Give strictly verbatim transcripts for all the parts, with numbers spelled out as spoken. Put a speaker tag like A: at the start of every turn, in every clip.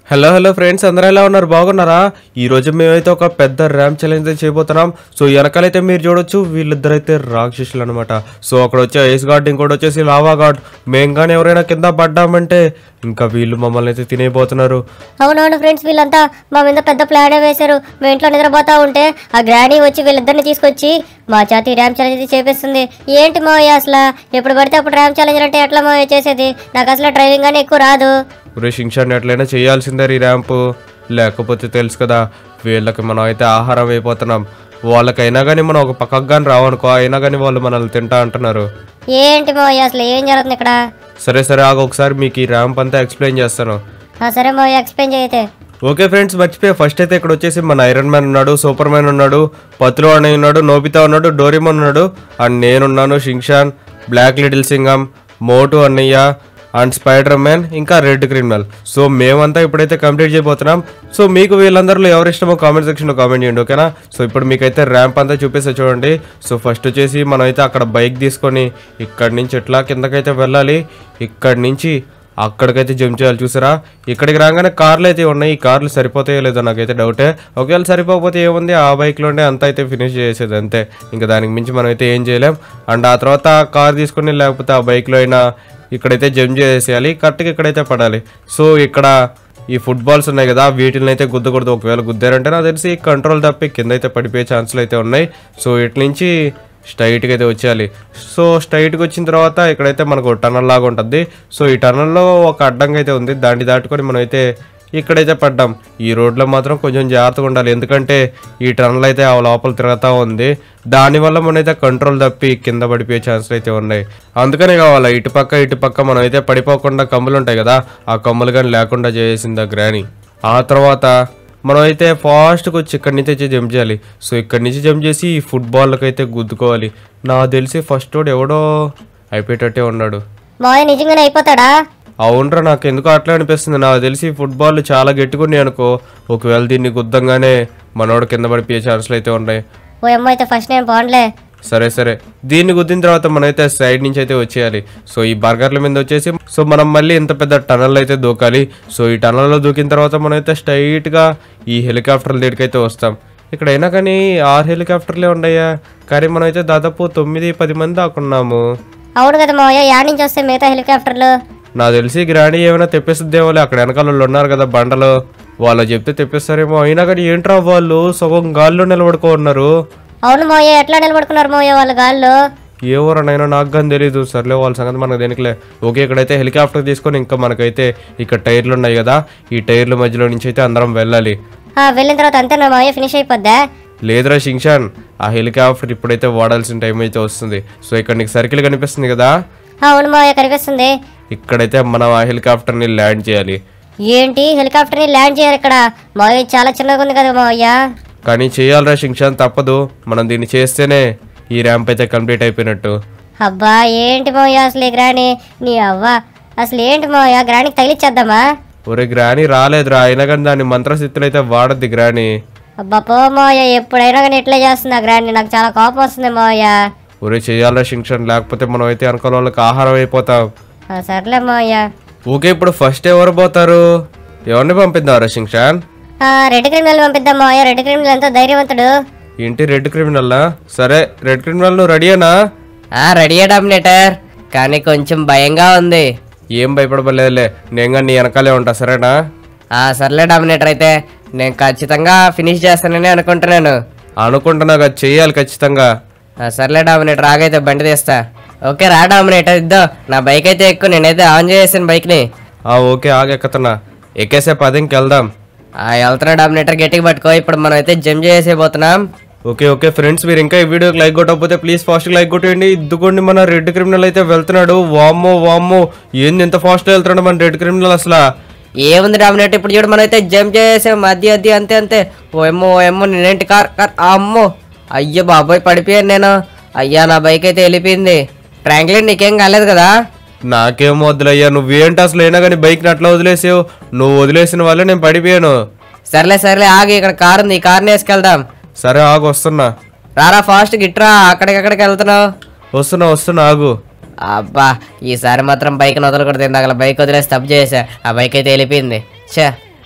A: Hello hello friends, అందరూ ఎలా ఉన్నారు? బాగున్నారా? ఈ రోజు మేమైతే ఒక పెద్ద ర్యామ్ ఛాలెంజ్ చేయబోతున్నాం. సో వెనకాలైతే మీరు చూడొచ్చు, వీళ్ళిద్దరైతే రాక్షసులు అనమాట. సో అక్కడ వచ్చే ఐస్ గార్డ్, ఇంకోటి వచ్చేసి లావా గార్డ్. మేము కానీ ఎవరైనా కింద పడ్డామంటే ఇంకా వీళ్ళు మమ్మల్ని అయితే తినేయబోతున్నారు.
B: అవునవును ఫ్రెండ్స్, వీళ్ళంతా మా మీద పెద్ద ప్లాన్ వేశారు. మేము ఇంట్లో నిద్రపోతా ఉంటే ఆ గ్రానీ వచ్చి వీళ్ళిద్దరిని తీసుకొచ్చి మా చేతి ర్యామ్ ఛాలెంజ్ చేపిస్తుంది. ఏంటి మోయ అసలు ఎప్పుడు పడితే అప్పుడు ర్యామ్ ఛాలెంజ్ అంటే ఎట్లా మోయ చేసేది? నాకు అసలు డ్రైవింగ్ అని ఎక్కువ రాదు.
A: ఒరే షింగ్షాన్, ఎట్లయినా చేయాల్సిందే ఈ ర్యాంపు, లేకపోతే తెలుసు కదా వీళ్ళకి మనం అయితే ఆహారం అయిపోతున్నాం. వాళ్ళకైనా కానీ మనం ఒక పక్కకు కానీ రావనుకో, అయినా కానీ వాళ్ళు మనల్ని తింటా అంటున్నారు.
B: ఏంటి మోయ అసలు ఏం జరుగుతుంది ఇక్కడ?
A: సరే సరే ఆగ, ఒకసారి మీకు ఈ ర్యాంప్ అంతా ఎక్స్ప్లెయిన్ చేస్తాను.
B: సరే మోయ ఎక్స్ప్లెయిన్ చేయతే.
A: ఓకే ఫ్రెండ్స్, మర్చిపోయి ఫస్ట్ అయితే ఇక్కడ వచ్చేసి మన ఐరన్ మ్యాన్ ఉన్నాడు, సూపర్ మ్యాన్ ఉన్నాడు, పత్లు అనే ఉన్నాడు, నోబితా ఉన్నాడు, డోరేమోన్ ఉన్నాడు, అండ్ నేనున్నాను, Shinchan, black little Singham, Motu అన్నయ్య అండ్ స్పైడర్ మ్యాన్, ఇంకా రెడ్ క్రిమినల్. సో మేమంతా ఇప్పుడైతే కంప్లీట్ చేయబోతున్నాం. సో మీకు వీళ్ళందరిలో ఎవరు ఇష్టమో కామెంట్ సెక్షన్లో కామెంట్ చేయండి, ఓకేనా? సో ఇప్పుడు మీకైతే ర్యాంప్ అంతా చూపిస్తే చూడండి. సో ఫస్ట్ వచ్చేసి మనం అయితే అక్కడ బైక్ తీసుకొని ఇక్కడి నుంచి ఎట్లా కిందకైతే వెళ్ళాలి, ఇక్కడి నుంచి అక్కడికైతే జంప్ చేయాలి. చూసారా, ఇక్కడికి రాగానే కార్లు అయితే ఉన్నాయి. ఈ కార్లు సరిపోతాయో లేదో నాకైతే డౌటే. ఒకవేళ సరిపోతే ఏముంది, ఆ బైక్లోనే అంతా అయితే ఫినిష్ చేసేది అంతే. ఇంకా దానికి మించి మనం అయితే ఏం చేయలేం. అండ్ ఆ తర్వాత ఆ కార్ తీసుకుని లేకపోతే ఆ బైక్లో అయినా ఇక్కడైతే జంప్ చేసేయాలి, కరెక్ట్గా ఇక్కడైతే పడాలి. సో ఇక్కడ ఈ ఫుట్బాల్స్ ఉన్నాయి కదా, వీటిని అయితే గుద్దకూడదు. ఒకవేళ గుద్దారంటే నాకు తెలిసి కంట్రోల్ తప్పి కింద అయితే పడిపోయే ఛాన్సులు అయితే ఉన్నాయి. సో ఇటు నుంచి స్ట్రైట్గా అయితే వచ్చేయాలి. సో స్ట్రైట్గా వచ్చిన తర్వాత ఇక్కడైతే మనకు టనల్ లాగా ఉంటుంది. సో ఈ టనల్లో ఒక అడ్డంగా అయితే ఉంది, దాన్ని దాటుకొని మనం అయితే ఇక్కడైతే పడ్డాం. ఈ రోడ్లో మాత్రం కొంచెం జాగ్రత్తగా ఉండాలి, ఎందుకంటే ఈ టనల్ అయితే ఆ లోపల తిరుగుతూ ఉంది. దానివల్ల మనమైతే కంట్రోల్ తప్పి కింద పడిపోయే ఛాన్సులు అయితే ఉన్నాయి. అందుకనే కావాలా ఇటుపక్క ఇటుపక్క మనం అయితే పడిపోకుండా కమ్ములు ఉంటాయి కదా, ఆ కమ్ములు కానీ లేకుండా చేసింది ఆ గ్రానీ. ఆ తర్వాత మనం అయితే ఫాస్ట్గా వచ్చి ఇక్కడి నుంచి అయితే జంప్ చేయాలి. సో ఇక్కడి నుంచి జంప్ చేసి ఈ ఫుట్బాల్కి అయితే గుద్దుకోవాలి. నాకు తెలిసి ఫస్ట్ వాడు ఎవడో అయిపోయేటట్టే ఉన్నాడు.
B: మోయ నిజంగానే అయిపోతాడా?
A: అవునరా, నాకు ఎందుకో అట్లా అనిపిస్తుంది. నాకు తెలిసి ఫుట్బాల్ చాలా గట్టిగున్నాయి అనుకో, ఒకవేళ దీన్ని గుద్దంగానే మనోడు కింద పడిపోయే ఛాన్సులు అయితే ఉన్నాయి.
B: ఓ అమ్మ అయితే ఫస్ట్ నేను బాగుండలే.
A: సరే సరే, దీన్ని గుద్దిన తర్వాత మనమైతే సైడ్ నుంచి అయితే వచ్చేయాలి. సో ఈ బర్గర్ల మీద వచ్చేసి సో మనం మళ్ళీ ఇంత పెద్ద టనల్ అయితే దూకాలి. సో ఈ టనల్లో దూకిన తర్వాత మనమైతే స్ట్రైట్గా ఈ హెలికాప్టర్ల దగ్గరికి అయితే వస్తాం. ఇక్కడైనా కానీ ఆరు హెలికాప్టర్లే ఉన్నాయా, కానీ మనమైతే దాదాపు తొమ్మిది పది మంది దాకున్నాము.
B: అవును కదా మోయ, యాడ్ నుంచి వస్తాయి మిగతా హెలికాప్టర్లు.
A: నాకు తెలిసి గ్రానీ ఏమైనా తెప్పిస్తుందేమో, అక్కడ వెనకాల వాళ్ళు ఉన్నారు కదా బండలు, వాళ్ళు చెప్తే తెప్పిస్తారేమో. అయినా కానీ ఏంట్రా వాళ్ళు సగం గాల్లో నిలబడుకో ఉన్నారు.
B: అవును మోయ, ఎట్లా నిలబడుకున్నారు మోయ వాళ్ళ గాల్లో?
A: ఏ ఊరనైనా నాకు కానీ తెలీదు. సర్లే, వాళ్ళ సంగతి మనకు దేనికిలే. ఓకే, ఇక్కడైతే హెలికాప్టర్ తీసుకొని ఇంకా మనకైతే ఇక్కడ టైర్లు ఉన్నాయి కదా, ఈ టైర్ల మధ్యలో నుంచి అయితే అందరం వెళ్ళాలి.
B: వెళ్ళిన తర్వాత అంతేనా మోయ, ఫినిష్ అయిపోద్దా?
A: లేదురా షింగ్షాన్, ఆ హెలికాప్టర్ ఇప్పుడైతే వాడాల్సిన టైం అయితే వస్తుంది. సో ఇక్కడ నీకు సర్కిల్ కనిపిస్తుంది కదా,
B: అవును మోయ కనిపిస్తుంది.
A: ఇక్కడైతే మనం ఆ హెలికాప్టర్ని ల్యాండ్ చేయాలి.
B: ఏంటి హెలికాప్టర్ని ల్యాండ్ చేయాలి ఇక్కడ? మోయ చాలా చిన్నగా ఉంది కదా మోయ.
A: కానీ చేయాలరా షింగ్షాన్, తప్పదు. మనం దీన్ని చేస్తేనే ఈ ర్యాంప్ అయితే కంప్లీట్ అయిపోయినట్టు.
B: అబ్బా ఏంటి మోయ అసలు ఈ గ్రానీ, నీ అవ్వ అసలు ఏంటి మోయ, గ్రానీకి తగిలిచ్చేద్దామా?
A: ఒరే గ్రానీ రాలేదురా, అయినా కానీ దాన్ని మంత్రశక్తులు అయితే వాడద్ది గ్రానీ.
B: అబ్బా పో మోయ, ఎప్పుడైనా కానీ ఇట్లా చేస్తుంది గ్రానీ, నాకు చాలా కోపం వస్తుంది మోయ.
A: ఒరే చేయాలరా షింగ్షాన్, లేకపోతే మనం అయితే అనుకోని వాళ్ళకి ఆహారం అయిపోతాం.
B: సర్లే మోయ.
A: ఓకే, ఇప్పుడు ఫస్ట్ ఎవరు పోతారు? ఎవరిని పంపిద్దాంరా షింగ్షాన్?
B: రెడ్ క్రిమినల్ పంపిద్దాం మోయ, రెడ్ క్రిమినల్ ఎంతో ధైర్యవంతుడు.
A: ఏంటి రెడ్ క్రిమినల్లా? సరే రెడ్ క్రిమినల్ నువ్వు రెడీయేనా?
C: రెడీ డామినేటర్, కానీ కొంచెం భయంగా ఉంది.
A: ఏం భయపడలేదులే, నేను కానీ నీ వెనకాలే ఉంటా, సరేనా?
C: సర్లే డామినేటర్, అయితే నేను ఖచ్చితంగా ఫినిష్ చేస్తానని అనుకుంటున్నాను.
A: అనుకుంటున్నా కదా, చెయ్యాలి ఖచ్చితంగా.
C: సర్లే డామినేటర్, ఆగైతే బండి తీస్తా. ఓకే రా డామినేటర్, ఇద్దో నా బైక్ అయితే ఎక్కువ, నేనైతే ఆన్ చేసాను బైక్ని.
A: ఓకే ఆగెక్కుతున్నా, ఎక్కేసే పదింకి వెళ్దాం.
C: వెళ్తున్నా డామినేటర్, గట్టిగా పట్టుకో. ఇప్పుడు మనం అయితే జంప్ చేసేపోతున్నాం.
A: ఓకే ఓకే ఫ్రెండ్స్, మీరు ఇంకా ఈ వీడియోకి లైక్ కొట్టకపోతే ప్లీజ్ ఫాస్ట్గా లైక్ కొట్టేయండి. ఇద్దుకోండి, మన రెడ్ క్రిమినల్ అయితే వెళ్తున్నాడు. వామ్మో వామ్మో, ఏంది ఎంత ఫాస్ట్గా వెళ్తున్నాడు మన రెడ్ క్రిమినల్ అసలు.
C: ఏముంది డామినేటర్, ఇప్పుడు చూడు మనం అయితే జంప్ చేసాం, అది అది అంతే అంతే. ఓ ఎమ్మో ఓ ఎమ్మో, నేనేంటి కార్ కార్ అమ్మో, అయ్యో బాబోయ్ పడిపోయాను నేను. అయ్యా నా బైక్ అయితే వెళ్ళిపోయింది. ఫ్రాంక్లిన్ నీకేం కాలేదు కదా?
A: నాకేం వదిలయ్యా, నువ్వేంటి అసలు? అయినా కానీ బైక్ని అట్లా వదిలేసావు, నువ్వు వదిలేసిన వల్ల నేను పడిపోయాను.
C: సర్లే సర్లే ఆగి, ఇక్కడ కార్ ఉంది, ఈ కార్ని వేసుకెళ్దాం.
A: సరే ఆగు, వస్తున్నా.
C: రారా ఫాస్ట్ గిట్రా, అక్కడికక్కడికి వెళ్తున్నావు.
A: వస్తున్నా వస్తున్నా ఆగు.
C: అబ్బా ఈసారి మాత్రం బైక్ వదలకూడదు. ఇందాక బైక్ వదిలేసి తప్పు చేసా, ఆ బైక్ అయితే వెళ్ళిపోయింది. చే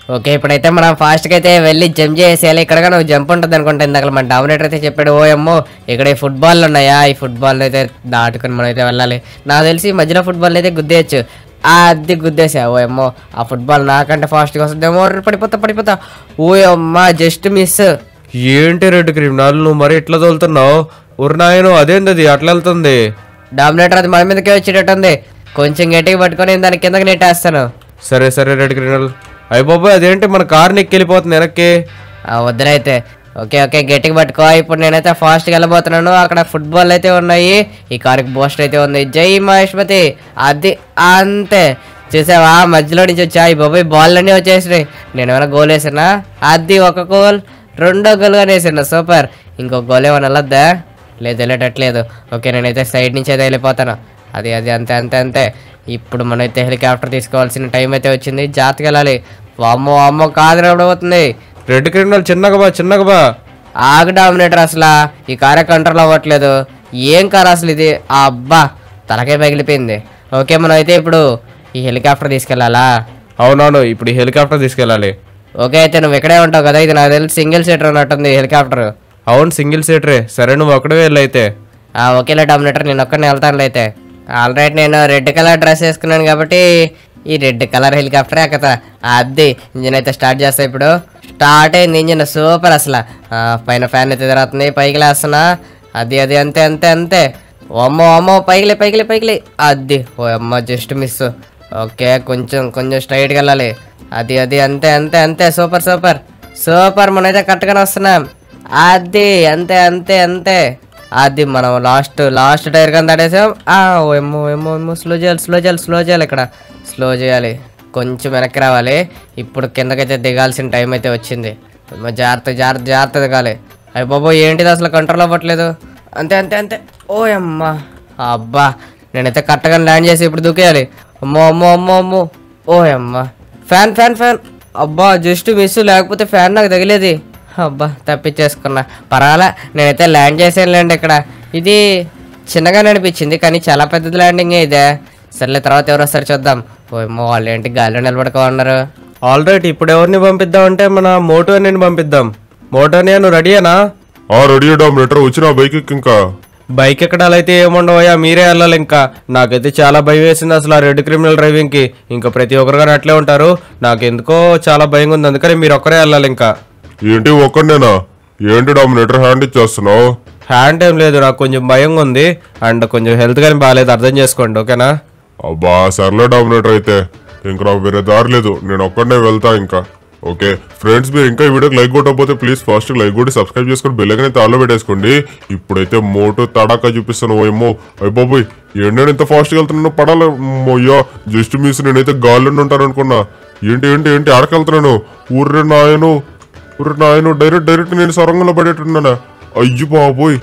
C: ఓకే ఇప్పుడైతే మనం ఫాస్ట్గా అయితే వెళ్ళి జంప్ చేసేయాలి. ఇక్కడ నువ్వు జంప్ ఉంటుంది అనుకుంటా. ఇందాక మన డామినేటర్ అయితే చెప్పాడు ఓ అమ్మో ఇక్కడ ఈ ఫుట్బాల్ ఉన్నాయా, ఈ ఫుట్బాల్ అయితే దాటుకుని మనం అయితే వెళ్ళాలి. నాకు తెలిసి ఈ మధ్యలో ఫుట్బాల్ అయితే గుద్దేయచ్చు. అది గుద్దేసా ఓ అమ్మో ఆ ఫుట్బాల్ నాకంటే ఫాస్ట్గా వస్తుందేమో. పడిపోతా పడిపోతా ఓ అమ్మ జస్ట్ మిస్.
A: ఏంటి రెడ్ క్రిమినల్ నువ్వు మరి ఎట్లా తోలుతున్నావు? ఉరినాయను అదేంది అట్లా వెళ్తుంది?
C: డామినేటర్ అది మన మీదకే వచ్చేటట్టుంది. కొంచెం గట్టిగా పట్టుకొని నేను దాని కిందకి నెట్టేస్తాను.
A: సరే సరే రెడ్ క్రిమినల్. అయ్య బాబాయ్ అదేంటి మన కార్ని ఎక్కెళ్ళిపోతుంది వెనక్కి.
C: వద్దనైతే ఓకే ఓకే గట్టిగా పట్టుకో. ఇప్పుడు నేనైతే ఫాస్ట్గా వెళ్ళబోతున్నాను. అక్కడ ఫుట్బాల్ అయితే ఉన్నాయి, ఈ కారుకి బూస్ట్ అయితే ఉంది. జై మహేష్మతి. అది అంతే చూసావా మధ్యలో నుంచి వచ్చా ఈ బాబాయ్ బాల్ అన్నీ వచ్చేసినాయి. నేను ఏమైనా గోల్ వేసానా? అది ఒక గోల్, రెండో గోల్గా వేసాను. సూపర్. ఇంకో గోల్ ఏమైనా వెళ్ళొద్దా? లేదు వెళ్ళేటట్లేదు. ఓకే నేనైతే సైడ్ నుంచి అయితే వెళ్ళిపోతాను. అది అది అంతే అంతే అంతే. ఇప్పుడు మనమైతే హెలికాప్టర్ తీసుకోవాల్సిన టైం అయితే వచ్చింది. జాగ్రత్తగా వెళ్ళాలి. వామ్మో అమ్మో కాదు రాబోతుంది.
A: రెడ్ క్రిమినల్ చిన్నగా బా చిన్నగా బా.
C: ఆగు డామినేటర్ అసలు ఈ కారే కంట్రోల్ అవ్వట్లేదు. ఏం కారు అసలు ఇది? అబ్బా తలకే పగిలిపోయింది. ఓకే మనం అయితే ఇప్పుడు ఈ హెలికాప్టర్ తీసుకెళ్ళాలా?
A: అవునవును ఇప్పుడు ఈ హెలికాప్టర్ తీసుకెళ్ళాలి.
C: ఓకే అయితే నువ్వు ఇక్కడే ఉంటావు కదా. ఇది నాకు తెలిసి సింగిల్ సీటర్ ఉన్నట్టుంది హెలికాప్టర్.
A: అవును సింగిల్ సీటరే. సరే నువ్వు ఒకటే వెళ్ళైతే.
C: ఓకేలే డామినేటర్ నేను ఒక్కడిని వెళ్తాను అయితే. ఆల్రైట్ నేను రెడ్ కలర్ డ్రెస్ వేసుకున్నాను కాబట్టి ఈ రెడ్ కలర్ హెలికాప్టరే ఎక్కతా. అది ఇంజిన్ అయితే స్టార్ట్ చేస్తా. ఇప్పుడు స్టార్ట్ అయింది ఇంజిన్. సూపర్ అసలు. పైన ఫ్యాన్ అయితే తిరుగుతుంది, పైకి లేస్తున్నా. అది అది అంతే అంతే అంతే. అమ్మో అమ్మో పైకిలే పైకిలే పైకిలే. అది ఓ అమ్మ జస్ట్ మిస్. ఓకే కొంచెం కొంచెం స్ట్రైట్గా వెళ్ళాలి. అది అది అంతే అంతే అంతే. Super super super. మనమైతే కరెక్ట్గానే వస్తున్నాం. అది అంతే అంతే అంతే. అది మనం లాస్ట్ లాస్ట్ టైర్ కానీ దాటేసాం. ఏమో ఏమో ఏమో స్లో చేయాలి స్లో చేయాలి స్లో చేయాలి. ఇక్కడ స్లో చేయాలి, కొంచెం వెనక్కి రావాలి. ఇప్పుడు కిందకైతే దిగాల్సిన టైం అయితే వచ్చింది. జాగ్రత్త జాగ్రత్త జాగ్రత్త దిగాలి. అయ్యి బాబో ఏంటిది అసలు కంట్రోల్ అవ్వట్లేదు. అంతే అంతే అంతే. ఓ అమ్మ అబ్బా నేనైతే కరెక్ట్గా ల్యాండ్ చేసి ఇప్పుడు దూకేయాలి. అమ్మో అమ్మో అమ్మో అమ్మో. ఓ అమ్మ ఫ్యాన్ ఫ్యాన్ ఫ్యాన్. అబ్బా జస్ట్ మిస్, లేకపోతే ఫ్యాన్ నాకు తగిలేది. అబ్బా తప్పించేసుకున్నా. పర్వాలా నేనైతే ల్యాండ్ చేసానులేండి. ఇక్కడ ఇది చిన్నగా అనిపించింది కానీ చాలా పెద్దది ల్యాండింగే ఇదే. సర్లే తర్వాత ఎవరో ఒకసారి చూద్దాం. ఓమో వాళ్ళు ఏంటి గాలిలో నిలబడుకో ఉన్నారు.
A: ఆల్ రైట్ ఇప్పుడు ఎవరిని పంపిద్దాం అంటే మన మోటో అని పంపిద్దాం. మోటో అని నువ్వు రెడీయేనా?
D: రెడీ డామినేటర్ వచ్చిన బైక్ ఇంకా
A: బైక్ ఎక్కడాలైతే ఏముండవయ్యా మీరే వెళ్ళాలి. ఇంకా నాకైతే చాలా భయం వేసింది అసలు ఆ రెడ్ క్రిమినల్ డ్రైవింగ్ కి. ఇంకా ప్రతి ఒక్కరు అట్లే ఉంటారు. నాకు ఎందుకో చాలా భయం ఉంది, అందుకని మీరు ఒక్కరే వెళ్ళాలి. ఇంకా
D: ఏంటి ఒక్కడేనా? ఏంటి డామినేటర్ హ్యాండ్ ఇచ్చేస్తున్నావు?
A: హ్యాండ్ ఏం లేదు, నాకు కొంచెం భయం ఉంది అండ్ కొంచెం హెల్త్ కానీ బాగాలేదు, అర్థం చేసుకోండి ఓకేనా?
D: అబ్బా సర్లే డామినేటర్ అయితే ఇంకా నాకు వేరే దారి లేదు, నేను ఒక్కడనే వెళ్తా ఇంకా. ఓకే ఫ్రెండ్స్ మీరు ఇంకా ఈ వీడియోకి లైక్ కొట్టకపోతే ప్లీజ్ ఫస్ట్ లైక్ కొట్టి సబ్స్క్రైబ్ చేసుకొని బెల్ ఐకాన్ అయితే ఆన్లో పెట్టేసుకోండి. ఇప్పుడైతే మోటో తడాకా చూపిస్తాను. ఓయమ్మో అయిపోయి ఏంటి ఇంత ఫాస్ట్గా వెళ్తున్నాను పడాలి. అయ్యో జస్ట్ మిస్, నేనైతే గాల్లో ఉంటాను అనుకున్నా. ఏంటి ఏంటి ఏంటి ఆడకెళ్తున్నాను. ఊర్రే నాయను ఊర్రే నాయను డైరెక్ట్ డైరెక్ట్ నేను సొరంగంలో పడేట్టున్నానా. అయ్యి బాబోయ్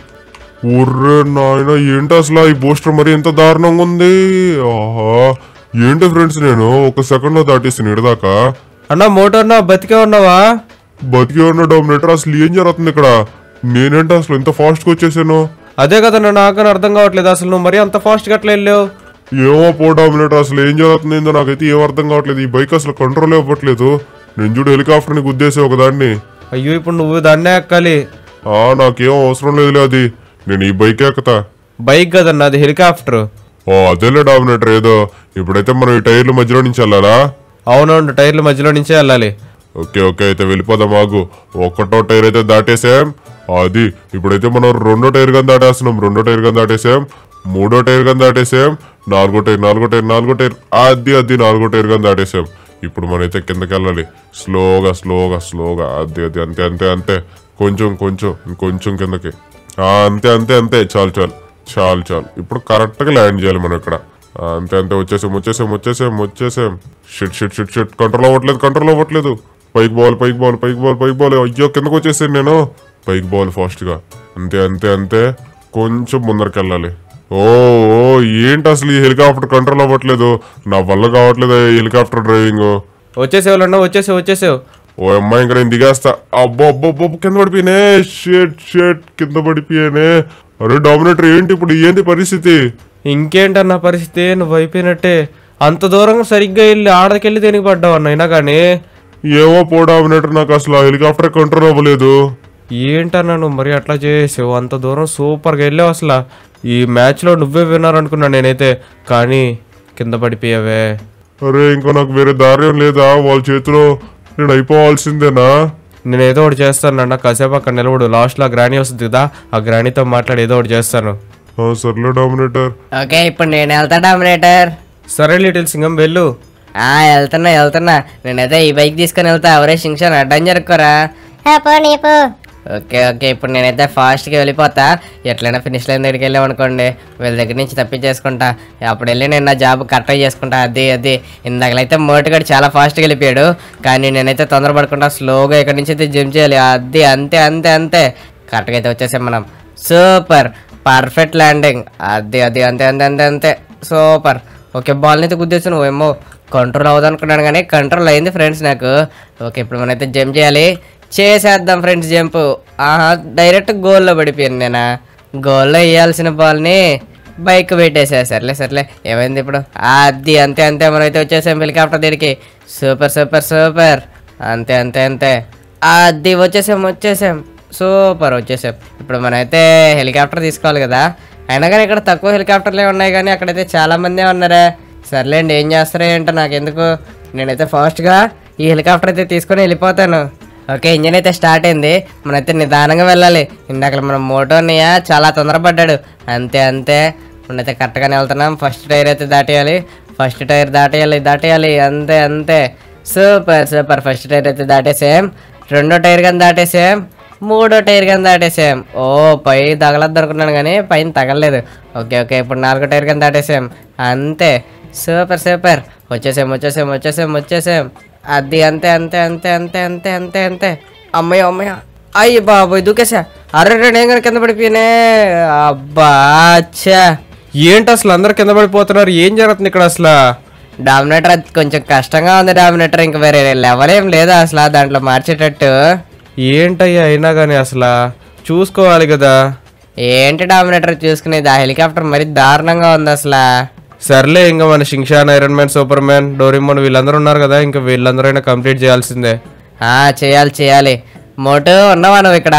D: ఊర్రే నాయన ఏంటి అసలు ఈ పోస్టర్ మరి ఎంత దారుణంగా ఉంది. ఆహా ఏంటి ఫ్రెండ్స్ నేను ఒక సెకండ్ లో దాటేస్తాను ఇడదాకా.
A: అన్నా మోటో అన్నా బతికే ఉన్నావా?
D: బతికే ఉన్న డామినేటర్ అసలు ఏం జరుగుతుంది ఇక్కడ? నేనేంటి అసలు ఎంత ఫాస్ట్ గా వచ్చేసాను?
A: అదే కదా నాకు అర్థం కావట్లేదు అసలు నువ్వు మరి అంత ఫాస్ట్ గా అట్లా వెళ్ళావు.
D: ఏమో పో డామినేటర్ అసలు ఏం జరుగుతుందో నాకైతే ఏం అర్థం కావట్లేదు. ఈ బైక్ అసలు కంట్రోల్ ఇవ్వట్లేదు. నేను చూడు హెలికాప్టర్ ని గుద్దేసే ఒకదాన్ని.
A: అయ్యో ఇప్పుడు నువ్వు దాన్నే ఎక్కాలి.
D: ఆ నాకేం అవసరం లేదులే, అది నేను ఈ బైక్ ఎక్కుతా.
A: బైక్ కదన్నా అది హెలికాప్టర్.
D: ఓ అదేలే డామినేటర్ ఏదో. ఇప్పుడైతే మనం ఈ టైర్ల మధ్యలో నుంచి వెళ్ళాలా?
A: అవునవును టైర్ల మధ్యలో నుంచే వెళ్ళాలి.
D: ఓకే ఓకే అయితే వెళ్ళిపోదాం ఆగు. ఒకటో టైర్ అయితే దాటేసాం. అది ఇప్పుడైతే మనం రెండో టైర్ కానీ దాటేస్తున్నాం. రెండో టైర్ కానీ దాటేసాం. మూడో టైర్ కానీ దాటేసాం. నాలుగో టైర్ నాలుగో టైర్ నాలుగో టైర్ అది అది నాలుగో టైర్ కానీ దాటేసాం. ఇప్పుడు మనైతే కిందకి వెళ్ళాలి స్లోగా స్లోగా స్లోగా. అది అది అంతే అంతే అంతే. కొంచెం కొంచెం కొంచెం కిందకి. అంతే అంతే అంతే చాలు చాలు చాలు చాలు. ఇప్పుడు కరెక్ట్గా ల్యాండ్ చేయాలి మనం ఇక్కడ. అంతే అంతే వచ్చేసాం వచ్చేసాం వచ్చేసాం వచ్చేసాం. Shit shit shit shit control అవ్వట్లేదు కంట్రోల్ అవ్వట్లేదు. పైకి బాల్ పైకి బాల్ పైకి బాల్ పైకి బాల్. అయ్యో కిందకు వచ్చేసాను నేను. పైకి బాల్ ఫాస్ట్గా. అంతే అంతే అంతే కొంచెం ముందరికి వెళ్ళాలి. ఓ ఓ ఏంటి అసలు ఈ హెలికాప్టర్ కంట్రోల్ అవ్వట్లేదు. నా వల్ల కావట్లేదు ఈ హెలికాప్టర్ డ్రైవింగ్.
A: వచ్చేసేవాళ్ళు అన్నా వచ్చేసావు వచ్చేసావు.
D: ఓ అమ్మాయి ఇంకా నేను దిగేస్తా. అబ్బో అబ్బో అబ్బో కింద పడిపోయానే. షేట్ షేట్ కింద పడిపోయానే. అరే డామినేటర్ ఏంటి ఇప్పుడు ఏంటి పరిస్థితి?
A: ఇంకేంటన్న పరిస్థితి? నువ్వు అయిపోయినట్టే. అంత దూరం సరిగ్గా వెళ్ళి ఆడకెళ్ళి దేనికి పడ్డావు అన్న అయినా కానీ.
D: ఏమో పో డామినేటర్, నాకు అసలు ఆ హెలికాప్టర్ కంట్రోల్ అవ్వలేదు.
A: ఏంటన్నా నువ్వు మరి అట్లా చేసావు? అంత దూరం సూపర్గా వెళ్ళావు. అసలు ఈ మ్యాచ్లో నువ్వే విన్నర్ అనుకున్నా నేనైతే, కానీ కింద పడిపోయావే.
D: అరే ఇంకా నాకు వేరే దారి లేదా? వాళ్ళ చేతిలో నేను అయిపోవాల్సిందేనా?
A: నేను ఏదో ఒకటి చేస్తాను అన్న, కాసేపు అక్కడ నిలబడు. లాస్ట్లో ఆ గ్రానీ వస్తుంది కదా, ఆ గ్రానీతో మాట్లాడి ఏదో ఒకటి చేస్తాను.
D: సర్లే డామినేటర్.
C: ఓకే ఇప్పుడు నేను వెళ్తా డామినేటర్.
A: సరే లిటిల్ సింగం వెళ్ళు.
C: ఆ వెళ్తున్నా వెళ్తున్నా నేనైతే ఈ బైక్ తీసుకొని వెళ్తా. ఎవరే శింక్షన్ అడ్డం జరుక్కోరా.
B: పో నీ పో.
C: ఓకే ఓకే ఇప్పుడు నేనైతే ఫాస్ట్గా వెళ్ళిపోతా. ఎట్లయినా ఫినిష్ లైన్ దగ్గరికి వెళ్ళాం అనుకోండి, వీళ్ళ దగ్గర నుంచి తప్పించేసుకుంటా. అప్పుడు వెళ్ళి నేను నా జాబ్ కరెక్ట్గా చేసుకుంటా. అది అది ఇందాకలైతే మోటుగాడు చాలా ఫాస్ట్గా వెళ్ళిపోయాడు, కానీ నేనైతే తొందరపడకుండా స్లోగా ఇక్కడ నుంచి అయితే జంప్ చేయాలి. అది అంతే అంతే అంతే కరెక్ట్గా అయితే వచ్చేసాం మనం. Super perfect landing. అది అది అంతే అంతే అంతే అంతే సూపర్. ఓకే బాల్ని అయితే గుద్దేసాను. ఏమో కంట్రోల్ అవ్వదు అనుకున్నాను కానీ కంట్రోల్ అయింది ఫ్రెండ్స్ నాకు. ఓకే ఇప్పుడు మనమైతే జంప్ చేయాలి. చేసేద్దాం ఫ్రెండ్స్ జంప్. ఆహా డైరెక్ట్ గోల్లో పడిపోయాను నేను. గోల్లో వేయాల్సిన బాల్ని బైక్ పెట్టేసా. సర్లే సర్లే ఏమైంది ఇప్పుడు? అది అంతే అంతే మనమైతే వచ్చేసాం హెలికాప్టర్ దగ్గరికి. సూపర్ సూపర్ సూపర్ అంతే అంతే అంతే అది వచ్చేసాం వచ్చేసాం సూపర్ వచ్చేసాం. ఇప్పుడు మనమైతే హెలికాప్టర్ తీసుకోవాలి కదా. అయినా కానీ ఇక్కడ తక్కువ హెలికాప్టర్లే ఉన్నాయి, కానీ అక్కడైతే చాలా మందే ఉన్నారా. సర్లేండి ఏం చేస్తారో ఏంటో నాకెందుకు, నేనైతే ఫాస్ట్గా ఈ హెలికాప్టర్ అయితే తీసుకొని వెళ్ళిపోతాను. ఓకే ఇంజన్ అయితే స్టార్ట్ అయింది. మనైతే నిదానంగా వెళ్ళాలి. ఇందాక మనం మోటోనియా చాలా తొందరపడ్డాడు. అంతే అంతే మనైతే కరెక్ట్గానే వెళ్తున్నాం. ఫస్ట్ టైర్ అయితే దాటేయాలి. ఫస్ట్ టైర్ దాటేయాలి దాటేయాలి అంతే అంతే సూపర్ సూపర్. ఫస్ట్ టైర్ అయితే దాటేసాం. రెండో టైర్ కానీ దాటేసాం. మూడో టైర్ కానీ దాటేసాం. ఓ పై తగలద్దు అనుకున్నాను కానీ పైన తగలలేదు. ఓకే ఓకే ఇప్పుడు నాలుగో టైర్ కానీ దాటేసాం. అంతే సూపర్ సూపర్ వచ్చేసాం వచ్చేసాం వచ్చేసాం వచ్చేసాం. అది అంతే అంతే అంతే అంతే అంతే అంతే అంతే అమ్మయ్య అమ్మయ్య అయ్యి బాబోయ్ దూకేసా. అరే నేను కానీ కింద పడిపోయానే. అబ్బా అచ్చా
A: ఏంటి అసలు అందరు కింద పడిపోతున్నారు? ఏం జరుగుతుంది ఇక్కడ అసలు?
C: డామినేటర్ అది కొంచెం కష్టంగా ఉంది డామినేటర్. ఇంకా వేరే లెవెల్ ఏం లేదా అసలు దాంట్లో మార్చేటట్టు.
A: ఏంటయ్యా అయినా కానీ అసలు చూసుకోవాలి కదా.
C: ఏంటి డామినేటర్ చూసుకునేది? ఆ హెలికాప్టర్ మరి దారుణంగా ఉంది అసలు.
A: సర్లే ఇంకా మన Shinchan, iron man, Superman, Doraemon వీళ్ళందరూ ఉన్నారు కదా, ఇంకా వీళ్ళందరైనా కంప్లీట్ చేయాల్సిందే.
C: ఆ చేయాలి చేయాలి. మోటు ఉన్నావా నువ్వు ఇక్కడ?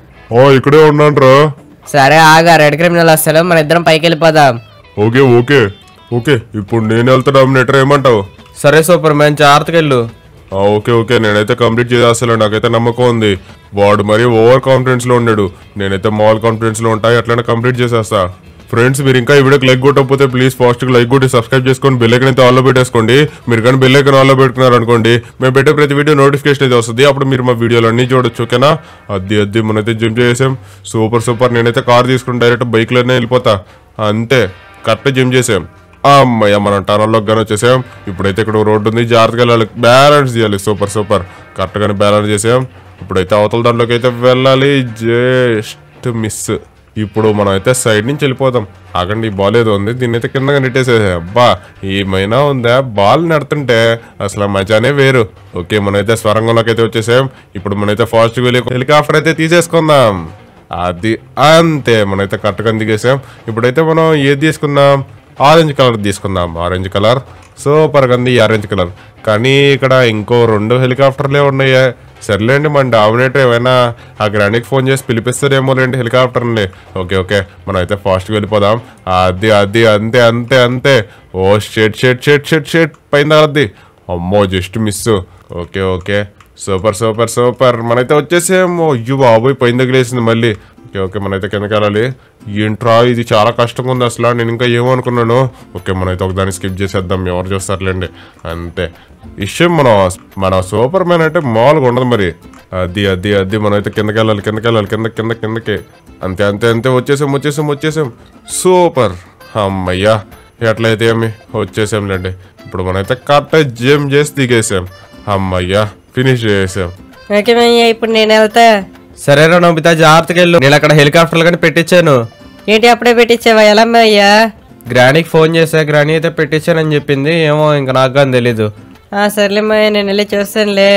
D: ఓ ఇక్కడే ఉన్నాను రా.
C: సరే ఆగా రెడ్ క్రిమినల్ వస్తాడు, మన ఇద్దరం పైకి వెళ్ళిపోదాం.
D: ఓకే ఓకే ఓకే ఇప్పుడు నేను వెళ్తా డామినేటర్, ఏమంటావు?
A: సరే సూపర్ మ్యాన్ జాగ్రత్తగా వెళ్ళు.
D: ఓకే ఓకే నేనైతే కంప్లీట్ చేసేస్తాను, నాకైతే నమ్మకం ఉంది. వాడు మరీ ఓవర్ కాన్ఫిడెన్స్ లో ఉన్నాడు, నేనైతే మాల్ కాన్ఫిడెన్స్ లో ఉంటాయి, అట్లనే కంప్లీట్ చేసేస్తా. ఫ్రెండ్స్ మీరు ఇంకా ఈ వీడియోకి లైక్ కొట్టకపోతే ప్లీజ్ ఫాస్ట్గా లైక్ కొట్టి సబ్స్క్రైబ్ చేసుకొని బెల్ ఐకాన్ అయితే ఆన్లో పెట్టేసుకోండి. మీరు కానీ బెల్ ఐకాన్ ఆన్లో పెట్టుకున్నారు అనుకోండి, మేము పెట్టే ప్రతి వీడియో నోటిఫికేషన్ అయితే వస్తుంది, అప్పుడు మీరు మా వీడియోలు అన్నీ చూడొచ్చు. ఓకేనా? అద్దీ అద్దీ మనైతే జంప్ చేసాం. Super super. నేనైతే కార్ తీసుకుని డైరెక్ట్ బైక్లోనే వెళ్ళిపోతా. అంతే కరెక్ట్గా జంప్ చేసాం. అమ్మయ్య మనం టనల్లోకి కానీ వచ్చేసాం. ఇప్పుడైతే ఇక్కడ రోడ్డు ఉంది, జాగ్రత్తగా వెళ్ళాలి, బ్యాలెన్స్ చేయాలి. సూపర్ సూపర్ కరెక్ట్గానే బ్యాలెన్స్ చేసాం. ఇప్పుడైతే అవతల దాంట్లోకి అయితే వెళ్ళాలి, జస్ట్ మిస్. ఇప్పుడు మనం అయితే సైడ్ నుంచి వెళ్ళిపోదాం. ఆగండి ఈ బాల్ ఏదో ఉంది, దీన్ని అయితే కిందగా నెట్టేసేసా. అబ్బా ఏమైనా ఉందా? బాల్ నెడుతుంటే అసలు మజానే వేరు. ఓకే మనమైతే స్వరంగంలోకి అయితే వచ్చేసాం. ఇప్పుడు మనైతే ఫాస్ట్గా వెళ్ళి హెలికాప్టర్ అయితే తీసేసుకుందాం. అది అంతే మనైతే కరెక్ట్గా దిగేసాం. ఇప్పుడైతే మనం ఏది తీసుకుందాం? ఆరెంజ్ కలర్ తీసుకుందాం. ఆరెంజ్ కలర్ సూపర్గా ఉంది, ఆరెంజ్ కలర్. కానీ ఇక్కడ ఇంకో రెండు హెలికాప్టర్లే ఉన్నాయి. సర్లేండి మన డామినేటర్ ఏమైనా ఆ గ్రాండ్కి ఫోన్ చేసి పిలిపిస్తారేమో లేండి హెలికాప్టర్ని. ఓకే ఓకే మనం అయితే ఫాస్ట్గా వెళ్ళిపోదాం. అది అది అంతే అంతే అంతే. ఓ షెట్ షెట్ షెట్ షెట్ షెట్ పైన తగలద్ది. అమ్మో just miss. Okay okay super super super మనైతే వచ్చేసేమో. అయ్యో బాబోయ్ పైన తగిలేసింది మళ్ళీ. ఓకే ఓకే మనైతే కిందకి వెళ్ళాలి. ఏంట్రా ఇది చాలా కష్టంగా ఉంది అసలు, నేను ఇంకా ఏమనుకున్నాను. ఓకే మనైతే ఒకదాన్ని స్కిప్ చేసేద్దాం, ఎవరు చూస్తారులేండి. అంతే విషయం. మనం మన సూపర్ మ్యాన్ అంటే మామూలుగా ఉండదు మరి. అది అది అది మనమైతే కిందకి వెళ్ళాలి, కిందకి వెళ్ళాలి, కింద కింద కిందకి. అంతే అంతే అంతే వచ్చేసాం వచ్చేసాం వచ్చేసాం. సూపర్. అమ్మయ్యా ఎట్లయితే ఏమి వచ్చేసాంలేండి. ఇప్పుడు మనమైతే కరెక్ట్గా జంప్ చేసి దిగేసాం. అమ్మయ్యా ఫినిష్ చేసాం.
C: ఓకే ఇప్పుడు నేను వెళ్తా.
A: సరేనా నోబితా జాగ్రత్తగా వెళ్ళు. నేను అక్కడ హెలికాప్టర్లు కానీ పెట్టించాను.
C: ఏంటి అప్పుడే పెట్టించావా? ఎలా అయ్యా?
A: గ్రానీకి ఫోన్ చేసా, గ్రానీ అయితే పెట్టించానని చెప్పింది. ఏమో ఇంకా నాకు కానీ తెలీదు.
C: సర్లేమ్మయ్య నేను వెళ్ళి చూస్తానులే.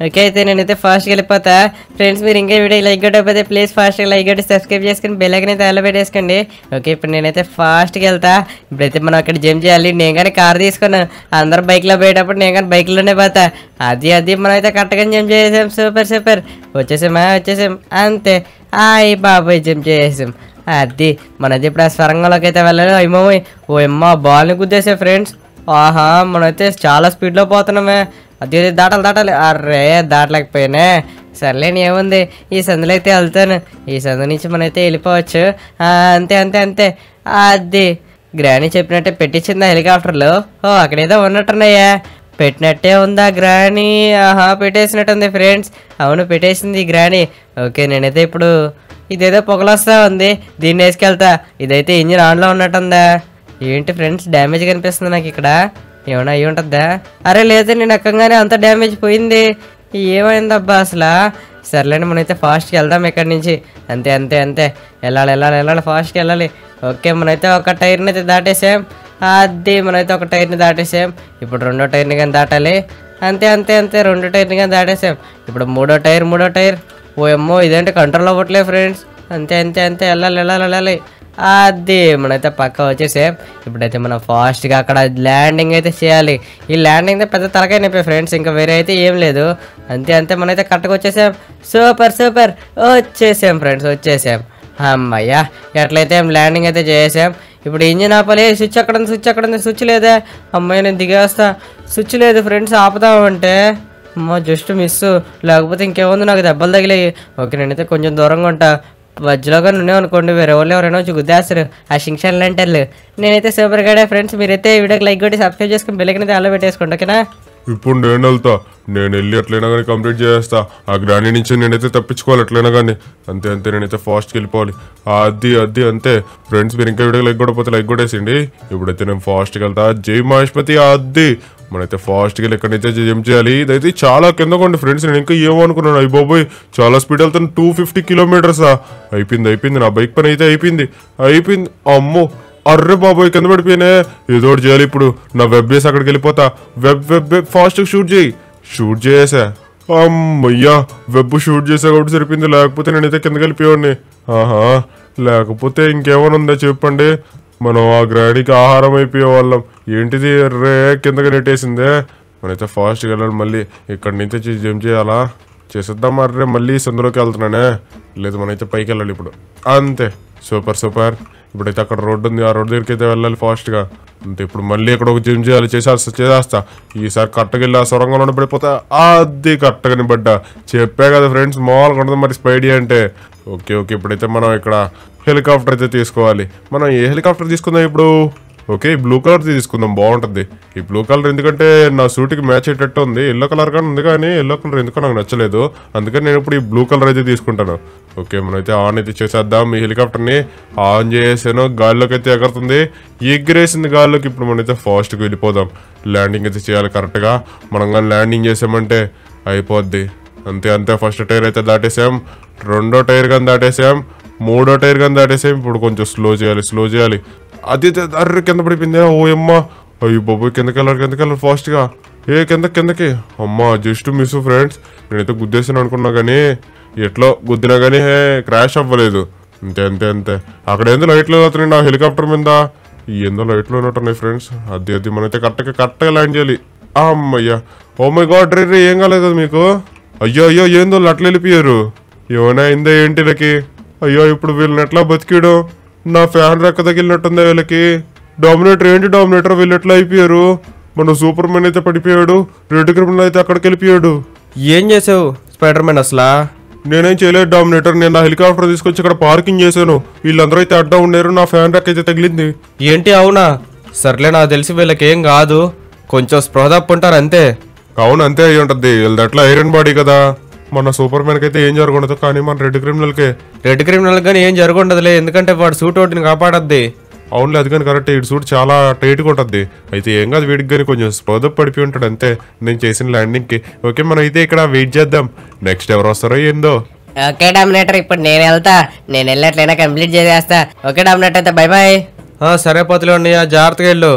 C: ఓకే అయితే నేనైతే ఫాస్ట్గా వెళ్ళిపోతా. ఫ్రెండ్స్ మీరు ఇంకా వీడియో లైక్ కొట్టకపోతే ప్లీజ్ ఫాస్ట్గా లైక్ కొట్టి సబ్స్క్రైబ్ చేసుకుని బెల్ ఐకాన్ అయితే అలా పెట్టేసుకోండి. ఓకే ఇప్పుడు నేనైతే ఫాస్ట్గా వెళ్తా. ఇప్పుడైతే మనం అక్కడ జంప్ చేయాలి. నేను కానీ కార్ తీసుకున్నాను, అందరు బైక్లో పోయేటప్పుడు నేను కానీ బైక్లోనే పోతా. అది అది మనం అయితే కరెక్ట్గా జంప్ చేసాం. సూపర్ సూపర్ వచ్చేసామా వచ్చేసాం అంతే. హాయ్ బాబాయ్ జంప్ చేసేసాం. అది మనది ఇప్పుడు ఆ స్వరంగంలోకి అయితే వెళ్ళాలి. అయ్యో ఓ అమ్మ బాల్ని గుద్దేసే ఫ్రెండ్స్. ఆహా మనమైతే చాలా స్పీడ్లో పోతున్నామే. అది దాటాలి దాటాలి. అర్రే దాటలేకపోయానే. సర్లేని ఏముంది ఈ సందులో అయితే వెళ్తాను. ఈ సందు నుంచి మనమైతే వెళ్ళిపోవచ్చు. అంతే అంతే అంతే. అది గ్రాని చెప్పినట్టే పెట్టించిందా హెలికాప్టర్లో? ఓ అక్కడేదో ఉన్నట్టున్నాయా? పెట్టినట్టే ఉందా గ్రాని? ఆహా పెట్టేసినట్టుంది ఫ్రెండ్స్. అవును పెట్టేసింది గ్రాని. ఓకే నేనైతే ఇప్పుడు ఇదేదో పొగలొస్తా ఉంది, దీన్ని వేసుకెళ్తా. ఇదైతే ఇంజిన్ ఆన్లో ఉన్నట్టుందా? ఏంటి ఫ్రెండ్స్ డ్యామేజ్ కనిపిస్తుంది నాకు ఇక్కడ. ఏమైనా అయ్యి ఉంటుందా? అరే లేదు నేను ఎక్కగానే అంత డ్యామేజ్ పోయింది. ఏమైందబ్బా అసలు? సర్లేండి మనమైతే ఫాస్ట్కి వెళ్దాం ఇక్కడి నుంచి. అంతే అంతే అంతే వెళ్ళాలి వెళ్ళాలి వెళ్ళాలి ఫాస్ట్కి వెళ్ళాలి. ఓకే మనమైతే ఒక టైర్ని అయితే దాటేసాం. అది మనమైతే ఒక టైర్ని దాటేసాం. ఇప్పుడు రెండో టైర్ని కానీ దాటాలి. అంతే అంతే అంతే రెండు టైర్ని కానీ దాటేసాం. ఇప్పుడు మూడో టైర్ మూడో టైర్. ఓ అమ్మో ఇదేంటి కంట్రోల్ అవ్వట్లేదు ఫ్రెండ్స్. అంతే అంతే అంతే వెళ్ళాలి వెళ్ళాలి వెళ్ళాలి. అది మనైతే పక్క వచ్చేసాం. ఇప్పుడైతే మనం ఫాస్ట్గా అక్కడ ల్యాండింగ్ అయితే చేయాలి. ఈ ల్యాండింగ్ పెద్ద తలకాయ నొప్పి ఫ్రెండ్స్, ఇంకా వేరే అయితే ఏం లేదు. అంతే అంతే మనైతే కరెక్ట్గా వచ్చేసాం. సూపర్ సూపర్ వచ్చేసాం ఫ్రెండ్స్ వచ్చేసాం. అమ్మయ్యా ఎట్లయితే ల్యాండింగ్ అయితే చేసాం. ఇప్పుడు ఇంజిన్ ఆపాలి. స్విచ్ అక్కడ ఉంది స్విచ్ అక్కడ ఉంది స్విచ్ లేదే. అమ్మాయి నేను దిగేస్తా. స్విచ్ లేదు ఫ్రెండ్స్ ఆపుదామంటే అమ్మ జస్ట్ మిస్, లేకపోతే ఇంకేముంది నాకు దెబ్బలు తగిలాయి. ఓకే నేనైతే కొంచెం దూరంగా ఉంటా. మధ్యలోగా నువ్వే అనుకోండి వేరే వాళ్ళు ఎవరైనా వచ్చి గుద్దేస్తారు ఆ షింక్షన్ లాంటర్లు. నేనైతే సూపర్ గాడే ఫ్రెండ్స్. మీరైతే ఈ వీడియోకి లైక్ కొట్టి సబ్స్క్రైబ్ చేసుకుని బెల్ ఐకాన్ అయితే అలా పెట్టేసుకోండి ఓకేనా.
D: ఇప్పుడు నేను వెళ్తా. నేను వెళ్ళి ఎట్లయినా కానీ కంప్లీట్ చేస్తా. ఆ గ్రాని నుంచి నేనైతే తప్పించుకోవాలి ఎట్లయినా కానీ. అంతే అంతే నేనైతే ఫాస్ట్కి వెళ్ళిపోవాలి. అది అది అంతే ఫ్రెండ్స్. మీరు ఇంకా వీడియో లైక్ కొట్టకపోతే లైక్ కొట్టేసిండి. ఇప్పుడైతే నేను ఫాస్ట్కి వెళ్తా. జై మహేష్పతి. అది మనైతే ఫాస్ట్కి వెళ్ళి ఎక్కడైతే జంప్ చేయాలి. ఇదైతే చాలా కిందకోండి ఫ్రెండ్స్. నేను ఇంకా ఏమనుకున్నాను అయ్యి బాబోయ్ చాలా స్పీడ్ వెళ్తాను. టూ ఫిఫ్టీ కిలోమీటర్సా అయిపోయింది అయిపోయింది. నా బైక్ పని అయితే అయిపోయింది అయిపోయింది. అమ్మో అర్రే బాబోయ్ కింద పడిపోయినా. ఏదో ఒకటి చేయాలి ఇప్పుడు. నా వెబ్ వేసి అక్కడికి వెళ్ళిపోతా. వెబ్ వెబ్ వెబ్ ఫాస్ట్గా షూట్ చేయి. షూట్ చేసా. అమ్మయ్యా వెబ్ షూట్ చేసా కాబట్టి సరిపోయింది. లేకపోతే నేనైతే కిందకి వెళ్ళిపోయాడిని. ఆహా లేకపోతే ఇంకేమైనా ఉందా చెప్పండి. మనం ఆ గ్రాడీకి ఆహారం అయిపోయే వాళ్ళం. ఏంటిది రే కిందకి నెట్టేసిందే. మనైతే ఫాస్ట్గా వెళ్ళాలి. మళ్ళీ ఇక్కడి నుంచి జంప్ చేయాలా? చేసేద్దాం. అర్రే మళ్ళీ సందులోకి వెళ్తున్నానే. లేదు మనైతే పైకి వెళ్ళాలి ఇప్పుడు. అంతే సూపర్ సూపర్. ఇప్పుడైతే అక్కడ రోడ్డు ఉంది, ఆ రోడ్డు దగ్గరికి అయితే వెళ్ళాలి ఫాస్ట్గా. అంతే ఇప్పుడు మళ్ళీ ఇక్కడ ఒక జిమ్ చేయాలి. చేసేస్తా చేసేస్తా. ఈసారి కరెక్ట్గా వెళ్ళి ఆ సొరంగంలో పడిపోతా. అది కరెక్ట్గానే పడ్డా. చెప్పే కదా ఫ్రెండ్స్ మామూలుగా ఉండదు మరి స్పైడీ అంటే. ఓకే ఓకే ఇప్పుడైతే మనం ఇక్కడ హెలికాప్టర్ అయితే తీసుకోవాలి. మనం ఏ హెలికాప్టర్ తీసుకుందాం ఇప్పుడు? ఓకే బ్లూ కలర్ తీసుకుందాం బాగుంటుంది. ఈ బ్లూ కలర్ ఎందుకంటే నా సూట్కి మ్యాచ్ అయ్యేటట్టు ఉంది. ఎల్లో కలర్ కానీ ఉంది కానీ ఎల్లో కలర్ ఎందుకో నాకు నచ్చలేదు. అందుకని నేను ఇప్పుడు ఈ బ్లూ కలర్ అయితే తీసుకుంటాను. ఓకే మనమైతే ఆన్ అయితే చేసేద్దాం. ఈ హెలికాప్టర్ని ఆన్ చేసాను. గాల్లోకి అయితే ఎగరుతుంది. ఎగిరేసింది గాల్లోకి. ఇప్పుడు మనమైతే ఫాస్ట్గా వెళ్ళిపోదాం. ల్యాండింగ్ అయితే చేయాలి కరెక్ట్గా. మనం కానీ ల్యాండింగ్ చేసామంటే అయిపోద్ది. అంతే అంతే ఫస్ట్ టైర్ అయితే దాటేసాం. రెండో టైర్ కానీ దాటేసాం. మూడో టైర్ కానీ దాటేసాం. ఇప్పుడు కొంచెం స్లో చేయాలి స్లో చేయాలి. అది అర్రే కింద పడిపోయింది. ఓ అమ్మ అయ్యో బాబోయ్ కిందకి వెళ్ళాలి కిందకి వెళ్ళాలి ఫాస్ట్గా. ఏ కింద కిందకి అమ్మ జస్ట్ మిస్ ఫ్రెండ్స్. నేనైతే గుద్దేసాను అనుకున్నా కానీ ఎట్లో గుద్దినా కానీ క్రాష్ అవ్వలేదు. అంతే అంతే అంతే. అక్కడ ఏందో లైట్లు అవుతున్నాయి నా హెలికాప్టర్ మీద. ఏందో లైట్లు ఉన్నట్టున్నాయి ఫ్రెండ్స్. అది అది మనైతే కరెక్ట్గా కరెక్ట్గా ల్యాండ్ చేయాలి. అమ్మయ్యా ఓ మై గాడ్ రే రే ఏం కాలేదు మీకు? అయ్యో అయ్యో ఏందో అట్లా వెళ్ళిపోయారు. ఏమైనా అయిందా ఏంటి వీళ్ళకి? అయ్యో ఇప్పుడు వీళ్ళని ఎట్లా బతికియడం? నా ఫ్యాన్ రెక్క తగిలినట్టుందా వీళ్ళకి? డామినేటర్ ఏంటి డామినేటర్ వీళ్ళు ఎట్లా అయిపోయారు? మన సూపర్ మ్యాన్ అయితే పడిపోయాడు. రెడ్ క్రిమినల్ అయితే అక్కడికి వెళ్ళిపోయాడు.
A: ఏం చేసావు స్పైడర్ మ్యాన్ అసలా?
D: నేనేం చేయలేదు డామినేటర్. నేను నా హెలికాప్టర్ తీసుకొచ్చి ఇక్కడ పార్కింగ్ చేశాను. వీళ్ళందరూ అయితే అడ్డా ఉన్నారు. నా ఫ్యాన్ రెక్క అయితే తగిలింది.
A: ఏంటి అవునా? సర్లే నాకు తెలిసి వీళ్ళకి ఏం కాదు, కొంచెం స్పృహ తప్పుంటారు అంతే.
D: అవును అంతే అయ్యి ఉంటుంది. వీళ్ళది అట్లా ఐరన్ బాడీ కదా. మన సూపర్ మ్యాన్కి అయితే ఏం జరగకూడదు కానీ మన రెడ్ క్రిమినల్కే
A: రెడ్ క్రిమినల్ కానీ ఏం జరగundదులే, ఎందుకంటే వాడు సూట్ ఒకటిని కాపాడద్ది.
D: అవునులే అది కానీ కరెక్ట్. ఇటు సూట్ చాలా టైట్గా ఉంటుంది. అయితే ఏం కాదు వీడికి కానీ కొంచెం స్పర్ధ పడిపోయి ఉంటాడు అంతే నేను చేసిన ల్యాండింగ్కి. ఓకే మనం అయితే ఇక్కడ వెయిట్ చేద్దాం నెక్స్ట్ ఎవరు వస్తారో ఏందో.
C: ఓకే డామినేటర్ ఇప్పుడు నేను వెళ్తా. నేను వెళ్ళట్లయినా కంప్లీట్ చేసేస్తా. ఓకే డామినేటర్ అయితే బై బాయ్.
A: సరే పతులు అన్నయ్య జాగ్రత్తగా వెళ్ళు.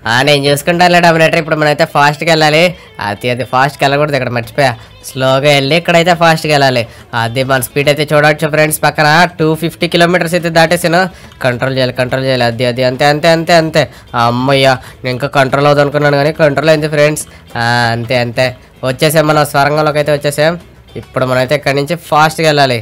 C: నేను చూసుకుంటానులే డామినేటర్. ఇప్పుడు మనమైతే ఫాస్ట్గా వెళ్ళాలి. అది అది ఫాస్ట్గా వెళ్ళకూడదు, ఇక్కడ మర్చిపోయా. స్లోగా వెళ్ళి ఇక్కడైతే ఫాస్ట్గా వెళ్ళాలి. అది మన స్పీడ్ అయితే చూడవచ్చు ఫ్రెండ్స్. పక్కన టూ ఫిఫ్టీ కిలోమీటర్స్ అయితే దాటేసాను. కంట్రోల్ చేయాలి కంట్రోల్ చేయాలి. అది అది అంతే అంతే అంతే అంతే. అమ్మయ్య, నేను ఇంకా కంట్రోల్ అవుతుంది అనుకున్నాను కానీ కంట్రోల్ అయింది ఫ్రెండ్స్. అంతే అంతే వచ్చేసాం, మనం స్వరంగంలోకి అయితే వచ్చేసాం. ఇప్పుడు మనమైతే ఇక్కడి నుంచి ఫాస్ట్గా వెళ్ళాలి.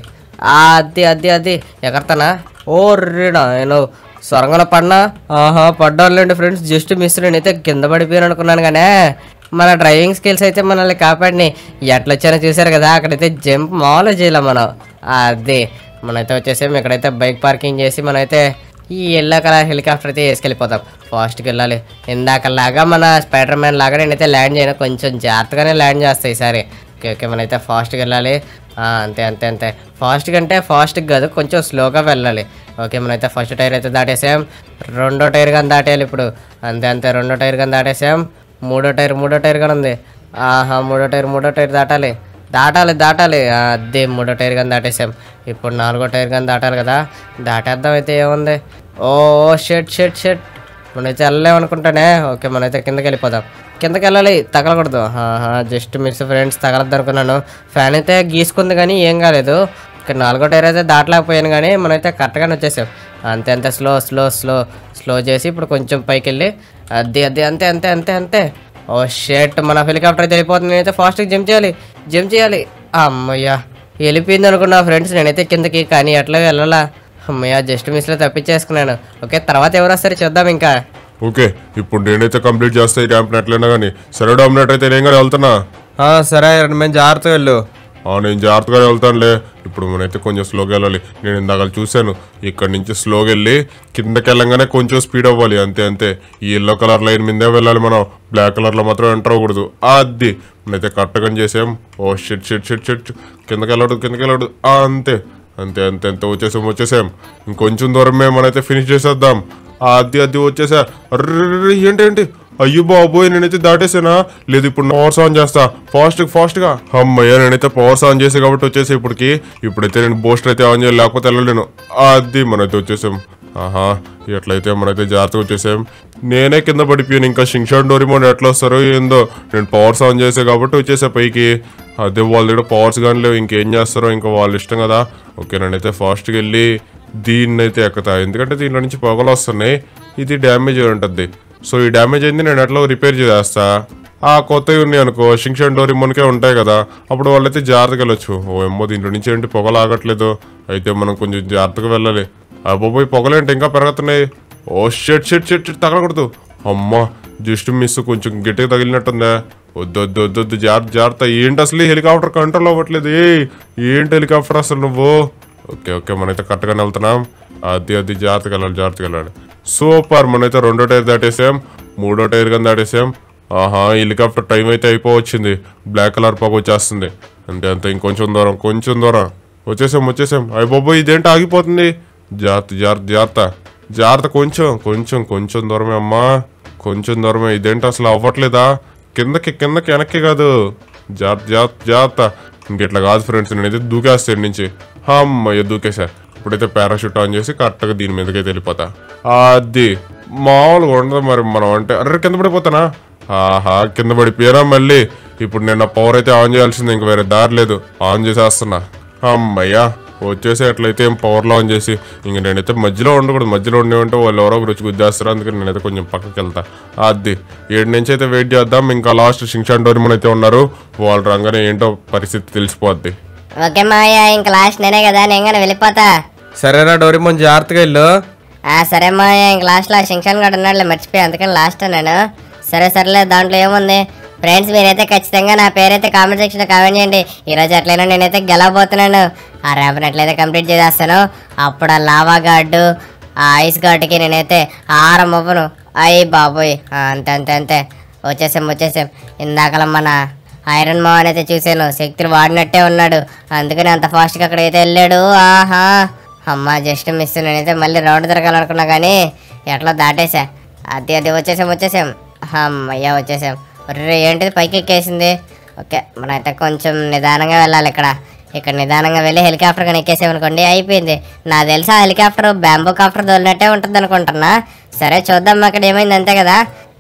C: అది అది అది ఎక్కడతానా? ఓ రీడా, నేను స్వరంగంలో పడినా. ఆహా పడ్డానులేండి ఫ్రెండ్స్, జస్ట్ మిస్. నేనైతే కింద పడిపోయాను అనుకున్నాను కానీ మన డ్రైవింగ్ స్కిల్స్ అయితే మనల్ని కాపాడిని. ఎట్లా వచ్చానో చూసారు కదా, అక్కడైతే జంప్ మామూలు చేయలే మనం. అది మనమైతే వచ్చేసాం. ఇక్కడైతే బైక్ పార్కింగ్ చేసి మనమైతే ఈ ఎల్లో కలర్ హెలికాప్టర్ అయితే వేసుకెళ్ళిపోతాం. ఫాస్ట్కి వెళ్ళాలి. ఇందాకలాగా మన స్పైడర్ మ్యాన్ లాగా నేనైతే ల్యాండ్ చేయను, కొంచెం జాగ్రత్తగానే ల్యాండ్ చేస్తాయి ఈసారి. ఓకే ఓకే మనమైతే ఫాస్ట్గా వెళ్ళాలి. అంతే అంతే అంతే. ఫాస్ట్గా అంటే ఫాస్ట్గా కాదు, కొంచెం స్లోగా వెళ్ళాలి. ఓకే మనమైతే ఫస్ట్ టైర్ అయితే దాటేసాం. రెండో టైర్ కానీ దాటేయాలి ఇప్పుడు. అంతే అంతే రెండో టైర్ కానీ దాటేసాం. మూడో టైర్ మూడో టైర్ కానీ ఉంది. ఆహా మూడో టైర్ మూడో టైర్ దాటాలి దాటాలి దాటాలి. అదే మూడో టైర్ కానీ దాటేసాం. ఇప్పుడు నాలుగో టైర్ కానీ దాటాలి కదా, దాటేద్దాం. అయితే ఏముంది, ఓ షెట్ షెట్ షెట్ మనైతే వెళ్ళలేమనుకుంటానే. ఓకే మనైతే కిందకి వెళ్ళిపోదాం. కిందకి వెళ్ళాలి, తగలకూడదు. జస్ట్ మిస్ ఫ్రెండ్స్, తగలద్దు అనుకున్నాను. ఫ్యాన్ అయితే గీసుకుంది కానీ ఏం కాలేదు. ఇక్కడ నాలుగో టైర్ అయితే దాటలేకపోయాను కానీ మనమైతే కరెక్ట్గానే వచ్చేసాం. అంతే అంతే స్లో స్లో స్లో స్లో చేసి ఇప్పుడు కొంచెం పైకి వెళ్ళి అది అది అంతే అంతే అంతే అంతే. ఓ షెట్, మన హెలికాప్టర్ అయితే వెళ్ళిపోతుంది. నేనైతే ఫాస్ట్గా జంప్ చేయాలి జంప్ చేయాలి. అమ్మయ్యా వెళ్ళిపోయింది అనుకున్నా ఫ్రెండ్స్ నేనైతే కిందకి, కానీ ఎట్లా వెళ్ళాలా. అమ్మయ్య జస్ట్ మిస్లో తప్పించేసుకున్నాను. ఓకే తర్వాత ఎవరు వస్తారు చూద్దాం ఇంకా.
D: ఓకే ఇప్పుడు నేనైతే కంప్లీట్ చేస్తా ఈ క్యాంప్ ఎట్లయినా కానీ. సరే డామినేట్ అయితే నేను కానీ వెళ్తున్నా.
A: సరే ఐరన్ మ్యాన్ జాగ్రత్తగా వెళ్ళు.
D: నేను జాగ్రత్తగానే వెళ్తానులే. ఇప్పుడు మనైతే కొంచెం స్లోగా వెళ్ళాలి. నేను ఇందాక చూశాను, ఇక్కడ నుంచి స్లోగా వెళ్ళి కిందకి వెళ్ళంగానే కొంచెం స్పీడ్ అవ్వాలి. అంతే అంతే. ఈ ఎల్లో కలర్ లైన్ మీదే వెళ్ళాలి మనం, బ్లాక్ కలర్లో మాత్రం ఎంటర్ అవ్వకూడదు. అది మనైతే కరెక్ట్గా చేసాం. Oh shit shit shit shit కిందకి వెళ్ళడు కిందకి వెళ్ళడు. అంతే అంతే అంతే అంతే వచ్చేసాం వచ్చేసాం. ఇంకొంచెం దూరమే మనైతే ఫినిష్ చేసేద్దాం. అది అది వచ్చేసా. అర్రే ఏంటేంటి, అయ్యో బాబోయ్ నేనైతే దాటేసానా? లేదు ఇప్పుడు పవర్స్ ఆన్ చేస్తా ఫాస్ట్ ఫాస్ట్గా. అమ్మయ్య నేనైతే పవర్స్ ఆన్ చేసా కాబట్టి వచ్చేసి ఇప్పటికి. ఇప్పుడైతే నేను బూస్టర్ అయితే ఆన్ చేయాలి, లేకపోతే వెళ్ళలేను. అది మనైతే వచ్చేసాం. ఆహా ఎట్లయితే మనైతే జాగ్రత్తగా వచ్చేసాం. నేనే కింద పడిపోయాను, ఇంకా షింగ్షాన్ డోరేమోన్ ఎట్లా వస్తారో ఏందో. నేను పవర్స్ ఆన్ చేసా కాబట్టి వచ్చేసా పైకి. అదే వాళ్ళ దగ్గర పవర్స్ కానీ లేవు, ఇంకేం చేస్తారో ఇంకా వాళ్ళ ఇష్టం కదా. ఓకే నేనైతే ఫాస్ట్గా వెళ్ళి దీన్ని అయితే ఎక్కుతా, ఎందుకంటే దీంట్లో నుంచి పొగలు వస్తున్నాయి. ఇది డ్యామేజ్ అయి ఉంటుంది. సో ఈ డ్యామేజ్ అయింది నేను ఎట్లా రిపేర్ చేస్తా. ఆ కొత్తవి ఉన్నాయి అనుకో, షింగ్షాన్ డోరేమోన్కే ఉంటాయి కదా, అప్పుడు వాళ్ళైతే జాగ్రత్తగా వెళ్ళొచ్చు. ఓ ఏమో దీంట్లో నుంచి ఏంటి పొగలు ఆగట్లేదు, అయితే మనం కొంచెం జాగ్రత్తగా వెళ్ళాలి. అబ్బాయి పొగలేంటి ఇంకా పెరుగుతున్నాయి. ఓ షెట్ షెట్ షెట్ షెట్ తగలకూడదు. అమ్మా జస్ట్ మిస్, కొంచెం గట్టిగా తగిలినట్టుందా. వద్దు వద్దు వద్దు వద్దు జాగ్రత్త జాగ్రత్త. ఏంటి అసలు హెలికాప్టర్ కంట్రోల్ అవ్వట్లేదు. ఏ ఏంటి హెలికాప్టర్ అసలు నువ్వు. ఓకే ఓకే మనైతే కరెక్ట్గానే వెళ్తున్నాం. అది అది జాగ్రత్తగా వెళ్ళాలి జాగ్రత్తగా వెళ్ళాలి. సూపర్ మనైతే రెండో టైర్ దాటేసాం, మూడో టైర్ కానీ దాటేసాం. ఆహా హెలికాప్టర్ టైం అయితే అయిపోవచ్చింది, బ్లాక్ కలర్ పొగ వచ్చేస్తుంది. అంతే అంతే ఇంకొంచెం దూరం కొంచెం దూరం వచ్చేసాం వచ్చేసాం. అయ్య బాబోయ్ ఇదేంటి ఆగిపోతుంది. జాగ్రత్త జాగ్రత్త జాగ్రత్త జాగ్రత్త కొంచెం కొంచెం కొంచెం దూరమే అమ్మా, కొంచెం దూరమే. ఇదేంటి అసలు అవ్వట్లేదా. కిందకి కిందకి వెనక్కి కాదు, జాగ్రత్త జాగ్రత్త జాగ్రత్త. ఇంకెట్లా కాదు ఫ్రెండ్స్, నేనైతే దూకేస్తాను నుంచి. అమ్మయ్య దూకేసా. ఇప్పుడైతే పారాషూట్ ఆన్ చేసి కరెక్ట్గా దీని మీదకైతే వెళ్ళిపోతా. అది మామూలుగా ఉండదు మరి మనం అంటే. అర్రే కింద పడిపోతానా. ఆహా కింద పడిపోయారా మళ్ళీ. ఇప్పుడు నేను పవర్ అయితే ఆన్ చేయాల్సింది, ఇంక వేరే దారి లేదు. ఆన్ చేసేస్తున్నా. అమ్మయ్యా వచ్చేసి అట్లయితే ఏం పవర్లో ఆన్ చేసి. ఇంక నేనైతే మధ్యలో ఉండకూడదు, మధ్యలో ఉండేవంటే వాళ్ళు ఎవరో రుచి గుద్దేస్తారు, అందుకని నేనైతే కొంచెం పక్కకి వెళ్తా. అది ఏడు నుంచి అయితే వెయిట్ చేద్దాం. ఇంకా లాస్ట్ షింగ్షాన్ డోరేమోన్ అయితే ఉన్నారు, వాళ్ళు రంగానే ఏంటో పరిస్థితి తెలిసిపోద్ది.
B: ఓకే మాయ, ఇంక లాస్ట్ నేనే కదా, నేను కానీ వెళ్ళిపోతా.
A: సరేనా డోరేమోన్ జాగ్రత్తగా వెళ్ళు.
B: సరే మాయ, ఇంక లాస్ట్ లా షింగ్షాన్ గడు ఉన్నాడులే, మర్చిపోయి అందుకని లాస్ట్ నేను. సరే సరేలే, దాంట్లో ఏముంది ఫ్రెండ్స్, మీరైతే ఖచ్చితంగా నా పేరైతే కామెంట్ సెక్షన్లో కామెంట్ చేయండి. ఈరోజు ఎట్లయినా నేనైతే గెలవబోతున్నాను. ఆ ర్యాంప్ని ఎట్లయితే కంప్లీట్ చేసేస్తాను, అప్పుడు ఆ లావా గార్డు ఆ ఐస్ గార్డుకి నేనైతే ఆరం అవ్వను. అయ్యి బాబోయ్ అంతే అంతే అంతే వచ్చేసాం వచ్చేసాం. ఇందాకలా మన ఐరన్ మ్యాన్ అయితే చూశాను, శక్తులు వాడినట్టే ఉన్నాడు, అందుకని అంత ఫాస్ట్గా అక్కడైతే వెళ్ళాడు. ఆహా అమ్మ జస్ట్ మిస్. నేనైతే మళ్ళీ రౌండ్ తిరగాలనుకున్నా కానీ ఎట్లా దాటేసా. అది అది వచ్చేసాం వచ్చేసాం. అమ్మయ్యా వచ్చేసాం. రే ఏంటిది పైకి ఎక్కేసింది. ఓకే మనైతే కొంచెం నిదానంగా వెళ్ళాలి. ఇక్కడ ఇక్కడ నిదానంగా వెళ్ళి హెలికాప్టర్ కానీ ఎక్కేసామనుకోండి అయిపోయింది. నాకు తెలిసి ఆ హెలికాప్టర్ బ్యాంబూ కాప్టర్ దొరినట్టే ఉంటుంది అనుకుంటున్నా. సరే చూద్దాం అక్కడ ఏమైంది, అంతే కదా.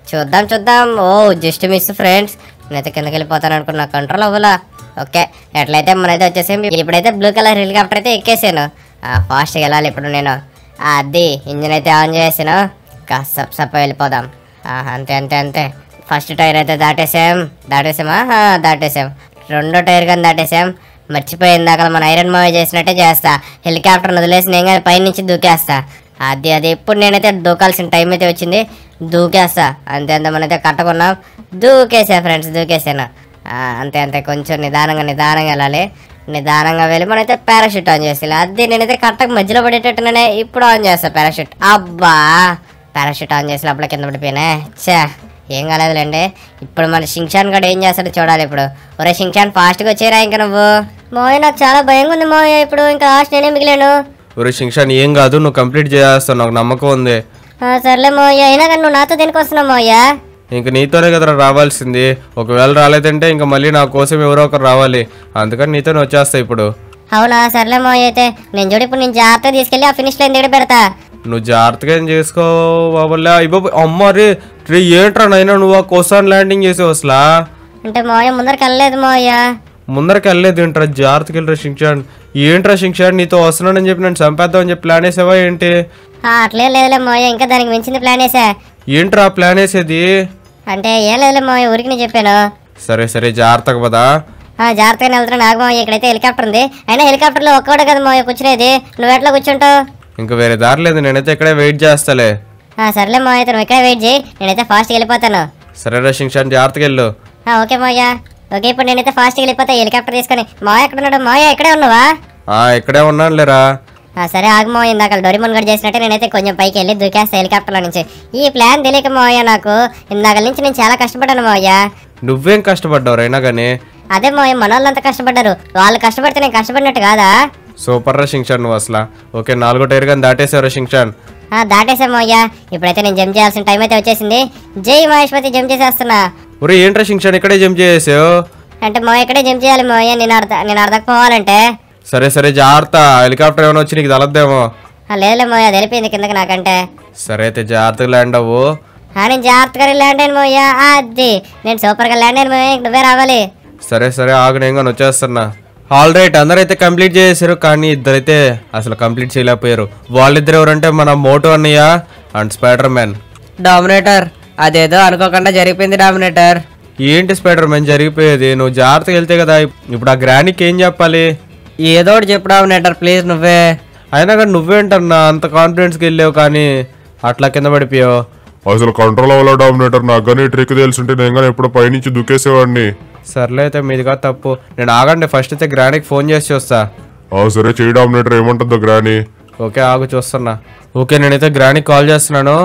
C: చూద్దాం చూద్దాం. ఓ జస్ట్ మిస్ ఫ్రెండ్స్, నేనైతే కిందకి వెళ్ళిపోతాను అనుకున్నా, కంట్రోల్ అవ్వలా. ఓకే ఎట్లయితే మనైతే వచ్చేసి ఇప్పుడైతే బ్లూ కలర్ హెలికాప్టర్ అయితే ఎక్కేసాను. ఫాస్ట్గా వెళ్ళాలి ఇప్పుడు నేను. అది ఇంజిన్ అయితే ఆన్ చేసాను, కాస్త సప్ సప్ప వెళ్ళిపోదాం. అంతే అంతే అంతే. ఫస్ట్ టైర్ అయితే దాటేసాం దాటేసామా దాటేసాం. రెండో టైర్ కానీ దాటేసాం. మర్చిపోయింది అక్కడ మన ఐరన్ మావి చేసినట్టే చేస్తా. హెలికాప్టర్ వదిలేసి నేను కానీ పైనుంచి దూకేస్తా. అది అది ఇప్పుడు నేనైతే దూకాల్సిన టైం అయితే వచ్చింది, దూకేస్తా. అంతే అంతే మనైతే కట్టుకున్నాం, దూకేసా ఫ్రెండ్స్, దూకేసాను. అంతే అంతే కొంచెం నిదానంగా నిదానంగా వెళ్ళాలి. నిదానంగా వెళ్ళి మనైతే పారాషూట్ ఆన్ చేసి, అది నేనైతే కట్టక మధ్యలో పడేటట్టునే ఇప్పుడు ఆన్ చేస్తా పారాషూట్. అబ్బా పారాషూట్ ఆన్ చేసి అప్పుడు కింద పడిపోయినా. చా ఏం కాలేదులేండి. ఇప్పుడు మన షింగ్షాన్ గడు ఏం చేస్తాడో చూడాలి ఇప్పుడు. ఒరే షింగ్షాన్ ఫాస్ట్గా వచ్చేరా ఇంకా నువ్వు.
B: మోయ నాకు చాలా భయంగా ఉంది మోయ, ఇప్పుడు ఇంకా లాస్ట్ నేనే మిగిలాను.
A: ఒరే షింగ్షాన్ ఏం కాదు, నువ్వు కంప్లీట్ చేస్తావు, నాకు నమ్మకం ఉంది.
B: సర్లే మోయ, అయినా కానీ నువ్వు నాతో దేనికి వస్తున్నావు మోయ?
A: ఇంక నీతోనే కదరా రావాల్సింది. ఒకవేళ రాలేదంటే ఇంకా మళ్ళీ నా కోసం ఎవరో ఒకరు రావాలి, అందుకని నీతోనే వచ్చేస్తా ఇప్పుడు.
B: అవునా సర్లే మోయ, అయితే నేను చూడు ఇప్పుడు నేను జాగ్రత్తగా తీసుకెళ్ళి ఆ ఫినిష్ లైన్ దగ్గర పెడతా.
A: నువ్వు జాగ్రత్తగా ఏం చేసుకో బాబుల్లా. ఇవ్వ అమ్మ రే రే ఏంట్రా నైనా నువ్వు ఆ కోసాన్ ల్యాండింగ్ చేసావు అసలు.
B: అంటే మోయ ముందరికి వెళ్ళలేదు మోయ.
A: ముందరికి వెళ్ళలేదు ఏంట్రా, జాగ్రత్తగా వెళ్ళరా షింగ్షాన్. ఏంట్రా షింగ్షాన్ నీతో వస్తున్నానని చెప్పి నన్ను చంపేద్దామని చెప్పి ప్లాన్ వేసావా ఏంటి?
B: అట్లే లేదులే మోయ, ఇంకా దానికి మించింది ప్లాన్ వేసా.
A: ఏంట్రా ప్లాన్ వేసేది?
B: అంటే ఏం లేదులే మోయ, ఊరికి నేను చెప్పాను.
A: సరే సరే జాగ్రత్తగా పదా.
B: జాగ్రత్తగా వెళ్తున్నా నాకు మోయ. ఇక్కడైతే హెలికాప్టర్ ఉంది, అయినా హెలికాప్టర్ లో ఒక్కడే కదా మోయ కూర్చునేది, నువ్వు ఎట్లా కూర్చుంటావు?
A: ఇంకా వేరే దారి లేదు, నేనైతే ఇక్కడే వెయిట్ చేస్తాలే.
B: సర్లే మోయ, అయితే నువ్వు ఇక్కడే వెయిట్ చేయి, నేనైతే ఫాస్ట్గా వెళ్ళిపోతాను.
A: సరేరా షింగ్షాన్ జాగ్రత్తగా వెళ్ళు.
B: ఓకే మోయ. ఓకే ఇప్పుడు నేనైతే ఫాస్ట్గా వెళ్ళిపోతా హెలికాప్టర్ తీసుకొని. మోయ ఎక్కడ ఉన్నాడు? మోయ ఇక్కడే ఉన్నావా?
A: ఇక్కడే ఉన్నాను లేరా.
B: సరే ఆగు మోయ, ఇందాక డోరేమోన్ గడ్ చేసినట్టే నేనైతే కొంచెం పైకి వెళ్ళి దూకేస్తా హెలికాప్టర్లో నుంచి. ఈ ప్లాన్ తెలియక మోయ నాకు ఇందాక నుంచి నేను చాలా కష్టపడ్డాను మోయ.
A: నువ్వేం కష్టపడ్డావు అయినా కానీ?
B: అదే మోయ మన వాళ్ళంతా కష్టపడ్డారు, వాళ్ళు కష్టపడితే నేను కష్టపడినట్టు కాదా?
A: సూపర్ రా షింగ్షాన్ నువ్వు అసలు. ఓకే నాలుగో టైర్ కానీ దాటేసావురా షింగ్షాన్.
B: దాటేసా మోయ. ఇప్పుడైతే నేను జంప్ చేయాల్సిన టైం అయితే వచ్చేసింది. జై మహేష్పతి జంప్ చేసేస్తున్నా.
A: ఒరే ఏంట్రా షింగ్షాన్ ఇక్కడే జంప్ చేసావు?
B: అంటే మోయ ఇక్కడే జంప్ చేయాలి మోయ, నేను అర్ధ నేను అర్ధకు పోవాలంటే.
A: సరే సరే జాగ్రత్త, హెలికాప్టర్ ఏమైనా వచ్చి నీకు తలద్దేమో.
B: లేదులే మోయ, అది వెళ్ళిపోయింది కిందకి నాకంటే.
A: సరే అయితే జాగ్రత్తగా ల్యాండ్ అవ్వు.
B: నేను జాగ్రత్తగా ల్యాండ్ అయిన మోయ. అది నేను సూపర్గా ల్యాండ్ అయిన మోయ, నువ్వే రావాలి.
A: సరే సరే ఆగు, నేను కానీ వచ్చేస్తున్నా. ఆల్ రైట్ అందరైతే కంప్లీట్ చేసేసారు, కానీ ఇద్దరైతే అసలు కంప్లీట్ చేయలేకపోయారు. వాళ్ళిద్దరు ఎవరంటే మన మోటో అన్నయ్య అండ్ స్పైడర్ మ్యాన్.
C: డామినేటర్ అదేదో అనుకోకుండా జరిగిపోయింది డామినేటర్.
A: ఏంటి స్పైడర్ మ్యాన్ జరిగిపోయేది? నువ్వు జాగ్రత్తగా వెళ్తే కదా. ఇప్పుడు ఆ గ్రానీకి ఏం చెప్పాలి?
C: ఏదో ఒకటి చెప్పు డామినేటర్ ప్లీజ్ నువ్వే.
A: అయినా కానీ నువ్వేంటన్నా అంత కాన్ఫిడెన్స్కి వెళ్ళావు కానీ అట్లా కింద పడిపోయావు.
D: అసలు కంట్రోల్ అవ్వాలో డామినేటర్, నాకు కానీ ట్రిక్ తెలుసుంటే నేను కానీ ఎప్పుడు పైనుంచి దూకేసేవాడిని.
A: సర్లే అయితే మీదిగా తప్పు. నేను ఆగండి, ఫస్ట్ అయితే గ్రానీకి ఫోన్ చేసి చూస్తా.
D: సరే చెయ్యి డామినేటర్, ఏమంటుందో గ్రానీ.
A: ఓకే ఆగు చూస్తున్నా. ఓకే నేనైతే గ్రానీకి కాల్ చేస్తున్నాను.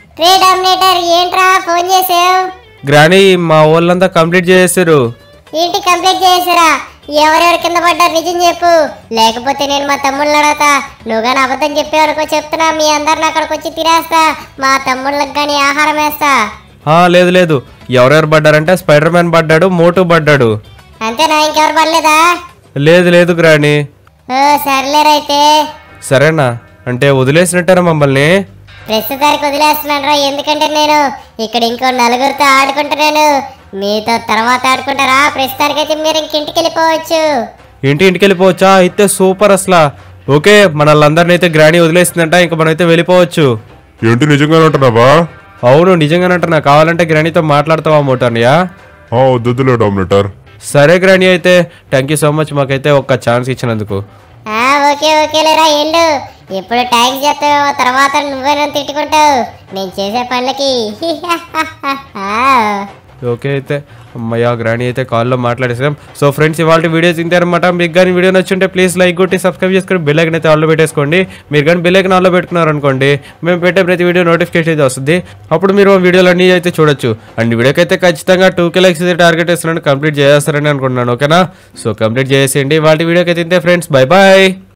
B: ఏంట్రా ఫోన్ చేసావు?
A: గ్రానీ మా వాళ్ళంతా కంప్లీట్ చేసేసారు.
B: ఏంటి కంప్లీట్ చేసారా? ఎవరెవరు కింద పడ్డారు నిజం చెప్పు, లేకపోతే నేను మా తమ్ముళ్ళని అడగతా. నువ్వు కానీ అబద్ధం చెప్పేవరకు చెప్తున్నా, మీ అందరిని అక్కడికి వచ్చి తినేస్తా, మా తమ్ముళ్ళకి కానీ ఆహారం వేస్తా.
A: లేదు లేదు, ఎవరెవరు పడ్డారంటే స్పైడర్ మ్యాన్ పడ్డాడు, మోటూ పడ్డాడు.
B: అంతేనా? ఇంకెవరు పడలేదా?
A: లేదు లేదు గ్రానీ.
B: సర్లేరైతే.
A: సరేనా, అంటే వదిలేసినట్టారా మమ్మల్ని?
B: ప్రస్తుతానికి వదిలేస్తున్నాను రా, ఎందుకంటే నేను ఇక్కడ ఇంకో నలుగురితో ఆడుకుంటున్నాను, మీతో తర్వాత ఆడుకుంటారా. ప్రస్తుతానికైతే మీరు ఇంకింటికి వెళ్ళిపోవచ్చు.
A: ఇంటి ఇంటికి వెళ్ళిపోవచ్చా? అయితే సూపర్ అసలు. ఓకే మనల్ని అయితే గ్రానీ వదిలేసిందంట, ఇంకా మనం అయితే వెళ్ళిపోవచ్చు.
D: ఏంటి నిజంగానే ఉంటున్నావా?
A: అవును నిజంగానే అంటున్నా. కావాలంటే గ్రానీతో మాట్లాడతావా మోటార్నియా?
D: వద్దులే డామినేటర్.
A: సరే గ్రానీ అయితే థ్యాంక్ యూ సో మచ్, మాకైతే ఒక్క ఛాన్స్ ఇచ్చినందుకు.
B: ఓకే ఓకేలేరా ఎల్లు. ఎప్పుడు ట్యాంక్స్ చెప్తావు, తర్వాత నువ్వే నన్ను తిట్టుకుంటావు నేను చేసే పనులకి.
A: ఓకే అయితే అమ్మయ్య గ్రానీ అయితే కాల్లో మాట్లాడేసాం. సో ఫ్రెండ్స్ ఇవాళ వీడియోస్ ఇంతేనమాట. మీకు కానీ వీడియో నచ్చుంటే ప్లీజ్ లైక్ కొట్టి సబ్స్క్రైబ్ చేసుకొని బెల్ ఐకాన్ అయితే ఆన్లో పెట్టేసుకోండి. మీరు కానీ బెల్ ఐకాన్ ఆన్లో పెట్టుకున్నారు అనుకోండి, మేము పెట్టే ప్రతి వీడియో నోటిఫికేషన్ అయితే వస్తుంది, అప్పుడు మీరు వీడియోలు అన్నీ అయితే చూడొచ్చు. అండ్ వీడియోకి అయితే ఖచ్చితంగా టూ కే లైక్స్ అయితే టార్గెట్ వేస్తున్నాను, కంప్లీట్ చేస్తారని అనుకుంటున్నాను. ఓకేనా? సో కంప్లీట్ చేసేయండి. వాళ్ళ వీడియోకి అయితే ఇంతే ఫ్రెండ్స్, బై బాయ్.